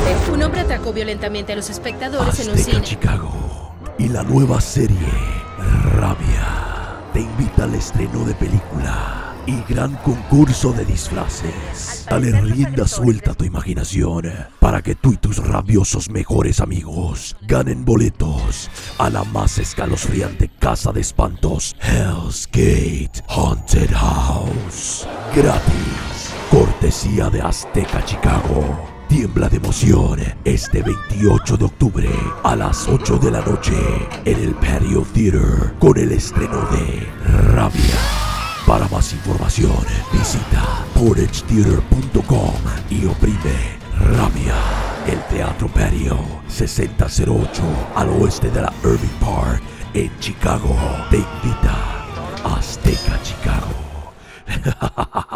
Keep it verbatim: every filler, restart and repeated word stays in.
Lamentable. Un hombre atacó violentamente a los espectadores en un Azteca cine. Chicago y la nueva serie Rabia te invita al estreno de película y gran concurso de disfraces. Dale rienda suelta a tu imaginación para que tú y tus rabiosos mejores amigos ganen boletos a la más escalofriante casa de espantos, Hell's Gate Haunted House. Gratis, cortesía de Azteca Chicago. Tiembla de emoción este veintiocho de octubre a las ocho de la noche en el Patio Theater con el estreno de Rabia. Para más información visita portage theater punto com y oprime Rabia. El Teatro Patio sesenta cero ocho al oeste de la Irving Park en Chicago te invita a Azteca Chicago.